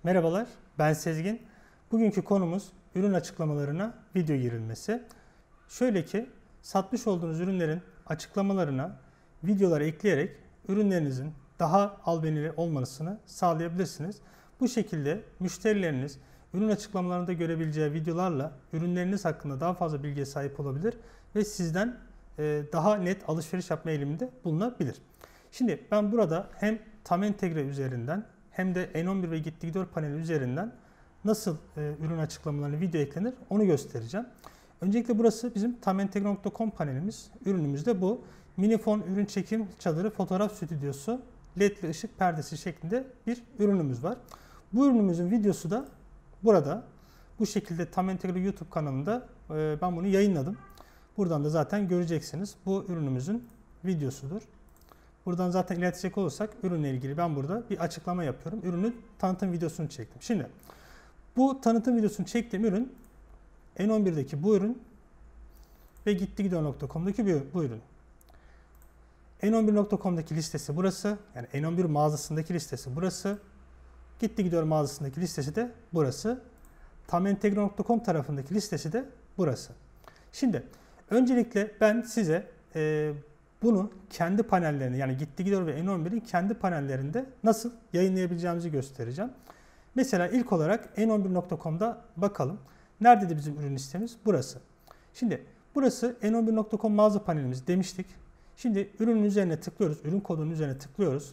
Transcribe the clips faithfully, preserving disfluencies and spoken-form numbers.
Merhabalar, ben Sezgin. Bugünkü konumuz ürün açıklamalarına video girilmesi. Şöyle ki, satmış olduğunuz ürünlerin açıklamalarına videolar ekleyerek ürünlerinizin daha albenili olmasını sağlayabilirsiniz. Bu şekilde müşterileriniz ürün açıklamalarında görebileceği videolarla ürünleriniz hakkında daha fazla bilgiye sahip olabilir ve sizden daha net alışveriş yapma eğiliminde bulunabilir. Şimdi ben burada hem tam entegre üzerinden hem de N on bir ve gitti gidiyor paneli üzerinden nasıl e, ürün açıklamalarına video eklenir onu göstereceğim. Öncelikle burası bizim tam entegre nokta com panelimiz. Ürünümüz de bu. Minifon ürün çekim çadırı fotoğraf stüdyosu ledli ışık perdesi şeklinde bir ürünümüz var. Bu ürünümüzün videosu da burada. Bu şekilde tam entegre YouTube kanalında e, ben bunu yayınladım. Buradan da zaten göreceksiniz. Bu ürünümüzün videosudur. Buradan zaten iletecek olursak ürünle ilgili ben burada bir açıklama yapıyorum. Ürünün tanıtım videosunu çektim. Şimdi bu tanıtım videosunu çektiğim ürün N on birdeki bu ürün ve gitti gidiyor nokta com'daki bu ürün. N on bir nokta com'daki listesi burası. Yani N on bir mağazasındaki listesi burası. gitti gidiyor mağazasındaki listesi de burası. tam entegre nokta com tarafındaki listesi de burası. Şimdi öncelikle ben size e, bunu kendi panellerinde yani gitti gidiyor ve N on birin kendi panellerinde nasıl yayınlayabileceğimizi göstereceğim. Mesela ilk olarak N on bir nokta com'da bakalım. Neredeydi bizim ürün listemiz? Burası. Şimdi burası N on bir nokta com mağaza panelimiz demiştik. Şimdi ürünün üzerine tıklıyoruz. Ürün kodunun üzerine tıklıyoruz.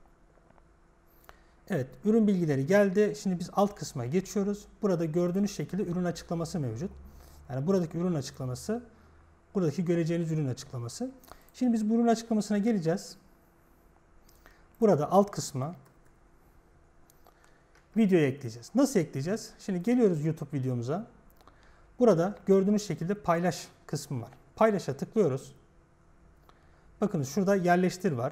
Evet, ürün bilgileri geldi. Şimdi biz alt kısma geçiyoruz. Burada gördüğünüz şekilde ürün açıklaması mevcut. Yani buradaki ürün açıklaması, buradaki göreceğiniz ürün açıklaması. Şimdi biz bu ürün açıklamasına geleceğiz. Burada alt kısma videoyu ekleyeceğiz. Nasıl ekleyeceğiz? Şimdi geliyoruz YouTube videomuza. Burada gördüğünüz şekilde paylaş kısmı var. Paylaşa tıklıyoruz. Bakınız şurada yerleştir var.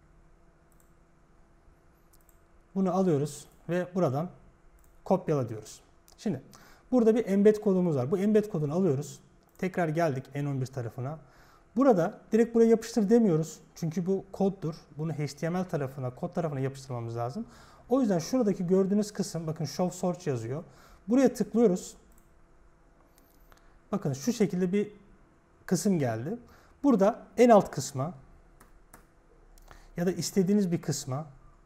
Bunu alıyoruz ve buradan kopyala diyoruz. Şimdi burada bir embed kodumuz var. Bu embed kodunu alıyoruz. Tekrar geldik N on bir tarafına. Burada direkt buraya yapıştır demiyoruz. Çünkü bu koddur. Bunu H T M L tarafına, kod tarafına yapıştırmamız lazım. O yüzden şuradaki gördüğünüz kısım, bakın Show Source yazıyor. Buraya tıklıyoruz. Bakın şu şekilde bir kısım geldi. Burada en alt kısma ya da istediğiniz bir kısma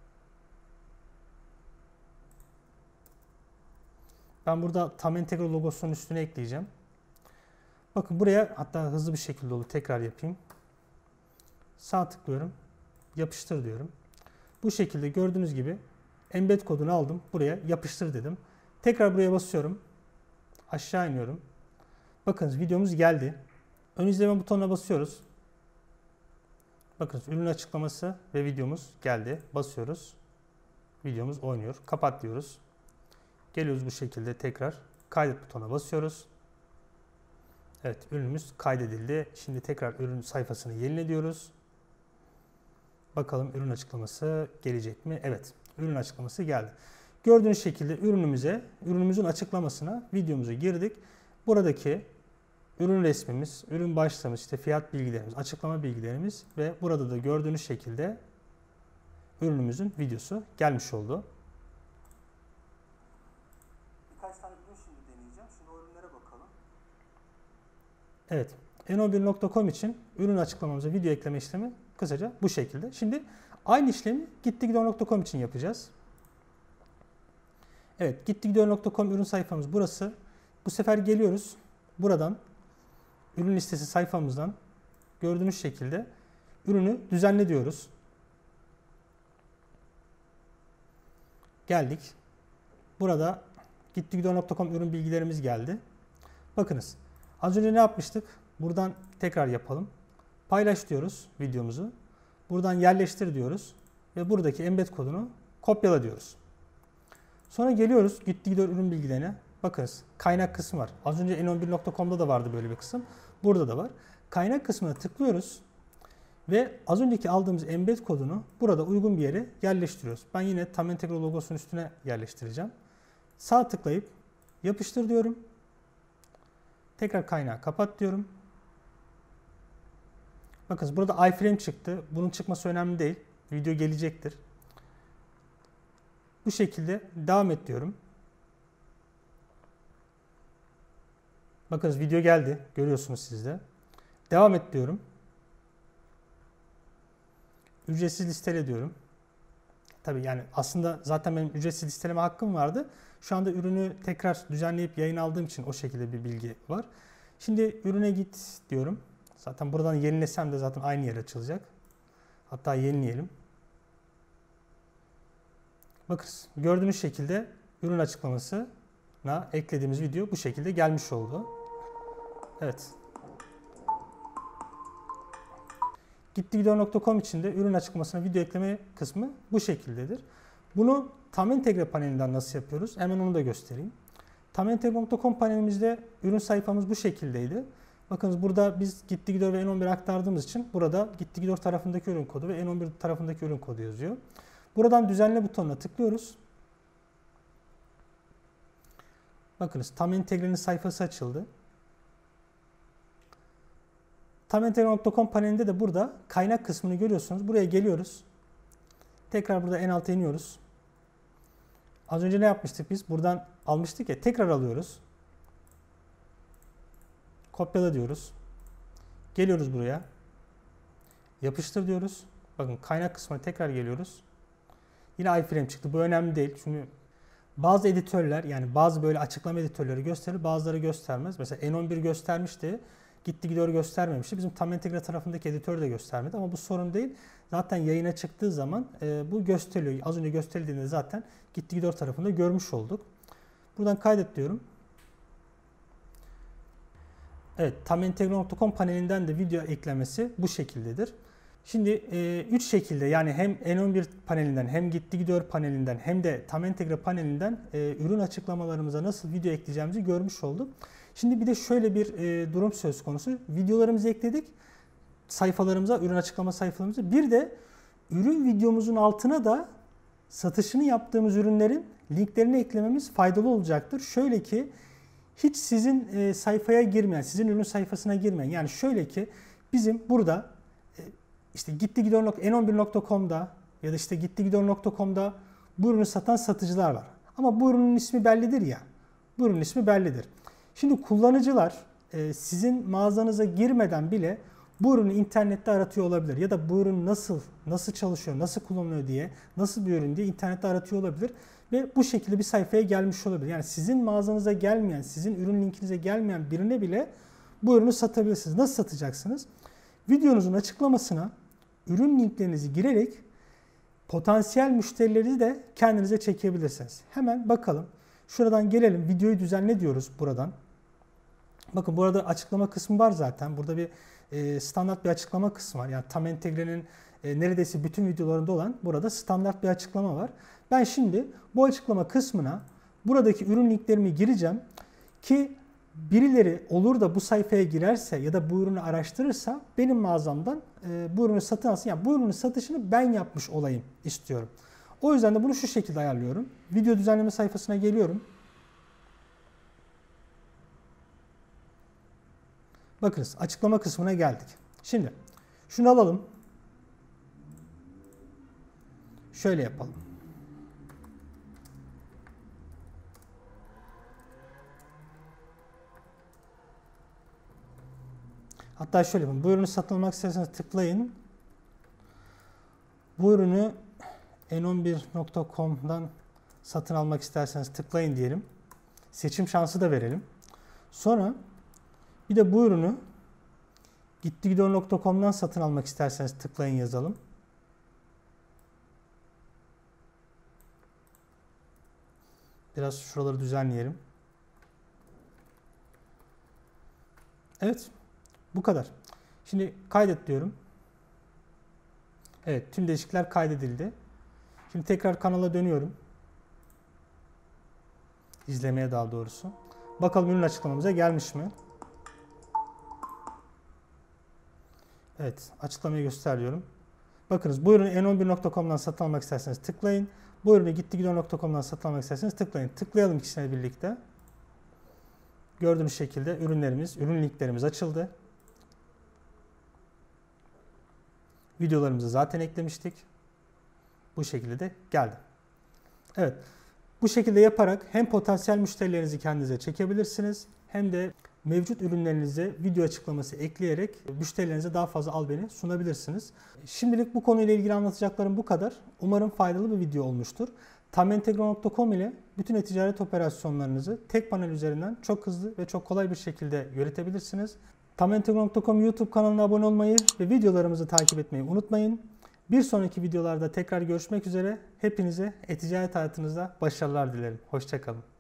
ben burada tam entegre logosunun üstüne ekleyeceğim. Bakın buraya hatta hızlı bir şekilde olur. Tekrar yapayım. Sağ tıklıyorum. Yapıştır diyorum. Bu şekilde gördüğünüz gibi embed kodunu aldım. Buraya yapıştır dedim. Tekrar buraya basıyorum. Aşağı iniyorum. Bakınız videomuz geldi. Ön izleme butonuna basıyoruz. Bakınız ürün açıklaması ve videomuz geldi. Basıyoruz. Videomuz oynuyor. Kapat diyoruz. Geliyoruz bu şekilde tekrar kaydet butonuna basıyoruz. Evet, ürünümüz kaydedildi. Şimdi tekrar ürün sayfasını yenile diyoruz. Bakalım ürün açıklaması gelecek mi? Evet, ürün açıklaması geldi. Gördüğünüz şekilde ürünümüze, ürünümüzün açıklamasına videomuza girdik. Buradaki ürün resmimiz, ürün başlığımız, işte fiyat bilgilerimiz, açıklama bilgilerimiz ve burada da gördüğünüz şekilde ürünümüzün videosu gelmiş oldu. Birkaç tane ürün şimdi deneyeceğim. Şimdi o ürünlere bakalım. Evet, N on bir nokta com için ürün açıklamamıza video ekleme işlemi kısaca bu şekilde. Şimdi aynı işlemi gitti gidiyor nokta com için yapacağız. Evet, gitti gidiyor nokta com ürün sayfamız burası. Bu sefer geliyoruz. Buradan ürün listesi sayfamızdan gördüğünüz şekilde ürünü düzenle diyoruz. Geldik. Burada gitti gidiyor nokta com ürün bilgilerimiz geldi. Bakınız. Az önce ne yapmıştık? Buradan tekrar yapalım. Paylaş diyoruz videomuzu. Buradan yerleştir diyoruz. Ve buradaki embed kodunu kopyala diyoruz. Sonra geliyoruz gitti gidiyor ürün bilgilerine. Bakınız kaynak kısmı var. Az önce N on bir nokta com'da da vardı böyle bir kısım. Burada da var. Kaynak kısmına tıklıyoruz. Ve az önceki aldığımız embed kodunu burada uygun bir yere yerleştiriyoruz. Ben yine tam entegre logosunun üstüne yerleştireceğim. Sağ tıklayıp yapıştır diyorum. Tekrar kaynağı kapat diyorum. Bakın burada iframe çıktı. Bunun çıkması önemli değil. Video gelecektir. Bu şekilde devam et diyorum. Bakınız video geldi. Görüyorsunuz siz de. Devam et diyorum. Ücretsiz listele diyorum. Tabii yani aslında zaten benim ücretsiz listeleme hakkım vardı. Şu anda ürünü tekrar düzenleyip yayın aldığım için o şekilde bir bilgi var. Şimdi ürüne git diyorum. Zaten buradan yenilesem de zaten aynı yer açılacak. Hatta yenileyelim. Bakınız gördüğünüz şekilde ürün açıklamasına eklediğimiz video bu şekilde gelmiş oldu. Evet. Gittigidiyor nokta com içinde ürün açıklamasına video ekleme kısmı bu şekildedir. Bunu tam entegre panelinden nasıl yapıyoruz? Hemen onu da göstereyim. tam entegre nokta com panelimizde ürün sayfamız bu şekildeydi. Bakınız burada biz Gittigidiyor ve N on bir aktardığımız için burada Gittigidiyor tarafındaki ürün kodu ve N on bir tarafındaki ürün kodu yazıyor. Buradan düzenle butonuna tıklıyoruz. Bakınız tam entegrenin sayfası açıldı. tam entegre nokta com panelinde de burada kaynak kısmını görüyorsunuz. Buraya geliyoruz. Tekrar burada en alta iniyoruz. Az önce ne yapmıştık biz? Buradan almıştık ya. Tekrar alıyoruz. Kopyala diyoruz. Geliyoruz buraya. Yapıştır diyoruz. Bakın kaynak kısmına tekrar geliyoruz. Yine iframe çıktı. Bu önemli değil. Çünkü bazı editörler yani bazı böyle açıklama editörleri gösterir. Bazıları göstermez. Mesela N on bir göstermişti. Gittigidiyor göstermemişti. Bizim tam entegre tarafındaki editör de göstermedi ama bu sorun değil. Zaten yayına çıktığı zaman e, bu gösteriliyor. Az önce gösterildiğinde zaten Gittigidiyor tarafında görmüş olduk. Buradan kaydet diyorum. Evet, tam entegre nokta com panelinden de video eklemesi bu şekildedir. Şimdi üç e, şekilde yani hem N on bir panelinden hem Gittigidiyor panelinden hem de tam entegre panelinden e, ürün açıklamalarımıza nasıl video ekleyeceğimizi görmüş olduk. Şimdi bir de şöyle bir e, durum söz konusu. Videolarımızı ekledik sayfalarımıza, ürün açıklama sayfalarımıza. Bir de ürün videomuzun altına da satışını yaptığımız ürünlerin linklerini eklememiz faydalı olacaktır. Şöyle ki hiç sizin e, sayfaya girmeyen, sizin ürün sayfasına girmeyen, yani şöyle ki bizim burada e, işte Gittigidiyor N on bir nokta com'da ya da işte Gittigidiyor nokta com'da bu ürünü satan satıcılar var. Ama bu ürünün ismi bellidir ya. Bu ürünün ismi bellidir. Şimdi kullanıcılar e, sizin mağazanıza girmeden bile bu ürünü internette aratıyor olabilir. Ya da bu ürün nasıl, nasıl çalışıyor, nasıl kullanılıyor diye, nasıl bir ürün diye internette aratıyor olabilir. Ve bu şekilde bir sayfaya gelmiş olabilir. Yani sizin mağazanıza gelmeyen, sizin ürün linkinize gelmeyen birine bile bu ürünü satabilirsiniz. Nasıl satacaksınız? Videonuzun açıklamasına ürün linklerinizi girerek potansiyel müşterileri de kendinize çekebilirsiniz. Hemen bakalım. Şuradan gelelim. Videoyu düzenle diyoruz buradan. Bakın burada açıklama kısmı var zaten. Burada bir e, standart bir açıklama kısmı var. Yani tam entegrenin e, neredeyse bütün videolarında olan burada standart bir açıklama var. Ben şimdi bu açıklama kısmına buradaki ürün linklerimi gireceğim ki birileri olur da bu sayfaya girerse ya da bu ürünü araştırırsa benim mağazamdan e, bu ürünü satın alsın. Yani bu ürünün satışını ben yapmış olayım istiyorum. O yüzden de bunu şu şekilde ayarlıyorum. Video düzenleme sayfasına geliyorum. Bakınız açıklama kısmına geldik. Şimdi şunu alalım. Şöyle yapalım. Hatta şöyle yapalım. Bu ürünü satın almak isterseniz tıklayın. Bu ürünü N on bir nokta com'dan satın almak isterseniz tıklayın diyelim. Seçim şansı da verelim. Sonra bir de bu ürünü Gittigidiyor nokta com'dan satın almak isterseniz tıklayın yazalım. Biraz şuraları düzenleyelim. Evet. Bu kadar. Şimdi kaydet diyorum. Evet. Tüm değişiklikler kaydedildi. Şimdi tekrar kanala dönüyorum. İzlemeye daha doğrusu. Bakalım ürün açıklamamıza gelmiş mi? Evet. Açıklamayı gösteriyorum. Bakınız bu ürünü N on bir nokta com'dan satın almak isterseniz tıklayın. Bu ürünü Gittigidiyor nokta com'dan satın almak isterseniz tıklayın. Tıklayalım ikisine birlikte. Gördüğünüz şekilde ürünlerimiz, ürün linklerimiz açıldı. Videolarımızı zaten eklemiştik. Bu şekilde de geldi. Evet. Bu şekilde yaparak hem potansiyel müşterilerinizi kendinize çekebilirsiniz hem de mevcut ürünlerinize video açıklaması ekleyerek müşterilerinize daha fazla albeni sunabilirsiniz. Şimdilik bu konuyla ilgili anlatacaklarım bu kadar. Umarım faydalı bir video olmuştur. Tamentegro nokta com ile bütün e-ticaret operasyonlarınızı tek panel üzerinden çok hızlı ve çok kolay bir şekilde yönetebilirsiniz. Tamentegro nokta com YouTube kanalına abone olmayı ve videolarımızı takip etmeyi unutmayın. Bir sonraki videolarda tekrar görüşmek üzere. Hepinize e-ticaret hayatınızda başarılar dilerim. Hoşça kalın.